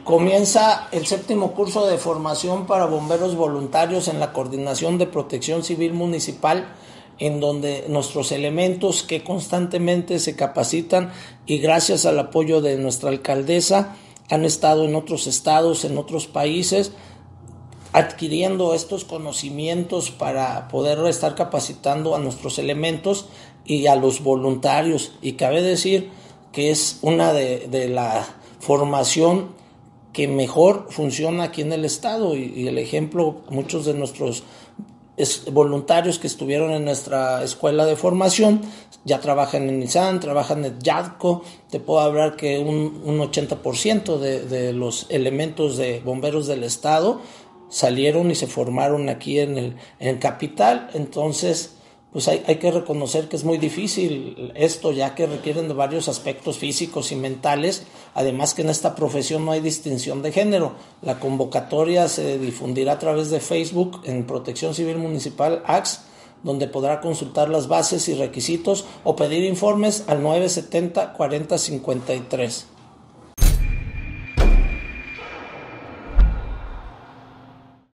Comienza el 7º curso de formación para bomberos voluntarios en la Coordinación de Protección Civil Municipal, en donde nuestros elementos que constantemente se capacitan y gracias al apoyo de nuestra alcaldesa han estado en otros estados, en otros países, adquiriendo estos conocimientos para poder estar capacitando a nuestros elementos y a los voluntarios. Y cabe decir que es una de la formación que mejor funciona aquí en el estado y el ejemplo, muchos de nuestros voluntarios que estuvieron en nuestra escuela de formación ya trabajan en Nissan, trabajan en Yadco. Te puedo hablar que un 80% de los elementos de bomberos del estado salieron y se formaron aquí en el capital. Entonces pues hay que reconocer que es muy difícil esto, ya que requieren de varios aspectos físicos y mentales, además que en esta profesión no hay distinción de género. La convocatoria se difundirá a través de Facebook en Protección Civil Municipal AX, donde podrá consultar las bases y requisitos o pedir informes al 970 40 53.